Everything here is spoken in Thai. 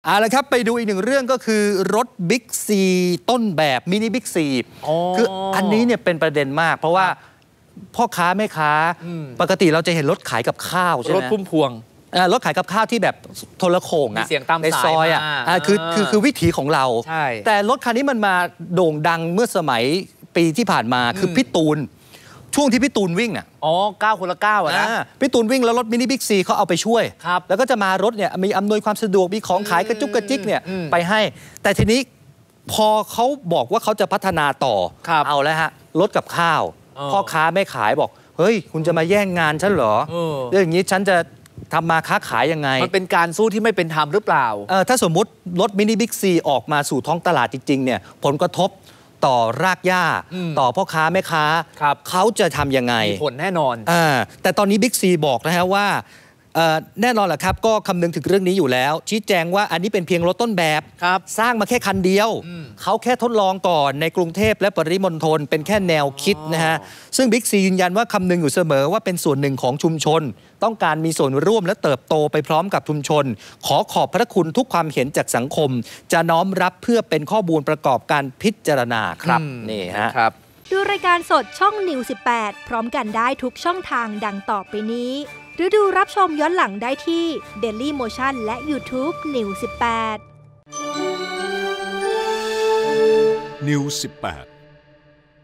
เอาละครับไปดูอีกหนึ่งเรื่องก็คือรถบิ๊กซีต้นแบบมินิบิ๊กซีคืออันนี้เนี่ยเป็นประเด็นมากเพราะว่าพ่อค้าแม่ค้าปกติเราจะเห็นรถขายกับข้าวใช่ไหมรถพุ่มพวงรถขายกับข้าวที่แบบโทรโข่งในซอยคือวิถีของเราแต่รถคันนี้มันมาโด่งดังเมื่อสมัยปีที่ผ่านมาคือพี่ตูนช่วงที่พี่ตูนวิ่ง9 คนละ 9นะพี่ตูนวิ่งแล้วรถมินิบิ๊กซีเขาเอาไปช่วยแล้วก็จะมารถเนี่ยมีอำนวยความสะดวกมีของขายกระจุกกระจิกเนี่ยไปให้แต่ทีนี้พอเขาบอกว่าเขาจะพัฒนาต่อเอาแล้วฮะรถกับข้าวพ่อค้าไม่ขายบอกเฮ้ยคุณจะมาแย่งงานฉันเหรอเรื่องอย่างนี้ฉันจะทำมาค้าขายยังไงมันเป็นการสู้ที่ไม่เป็นธรรมหรือเปล่าถ้าสมมุติรถมินิบิ๊กซีออกมาสู่ท้องตลาดจริงๆเนี่ยผลกระทบต่อรากหญ้าต่อพ่อค้าแม่ค้าเขาจะทำยังไงมีผลแน่นอนแต่ตอนนี้บิ๊กซีบอกนะฮะว่าแน่นอนแหละครับก็คำนึงถึงเรื่องนี้อยู่แล้วชี้แจงว่าอันนี้เป็นเพียงรถต้นแบบสร้างมาแค่คันเดียวเขาแค่ทดลองก่อนในกรุงเทพและปริมณฑลเป็นแค่แนวคิดนะฮะซึ่งบิ๊กซียืนยันว่าคำนึงอยู่เสมอว่าเป็นส่วนหนึ่งของชุมชนต้องการมีส่วนร่วมและเติบโตไปพร้อมกับชุมชนขอขอบพระคุณทุกความเห็นจากสังคมจะน้อมรับเพื่อเป็นข้อมูลประกอบการพิจารณาครับนี่ฮะดูรายการสดช่องนิว18พร้อมกันได้ทุกช่องทางดังต่อไปนี้หรือดูรับชมย้อนหลังได้ที่ Daily Motion และ YouTube News 18 News 18